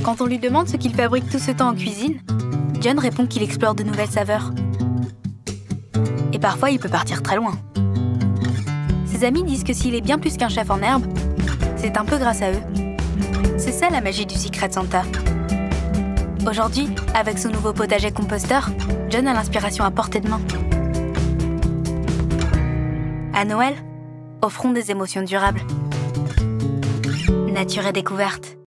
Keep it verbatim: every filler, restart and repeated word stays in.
Quand on lui demande ce qu'il fabrique tout ce temps en cuisine, John répond qu'il explore de nouvelles saveurs. Et parfois, il peut partir très loin. Ses amis disent que s'il est bien plus qu'un chef en herbe, c'est un peu grâce à eux. C'est ça la magie du Secret Santa. Aujourd'hui, avec son nouveau potager composteur, John a l'inspiration à portée de main. À Noël, offrons des émotions durables. Nature et découverte.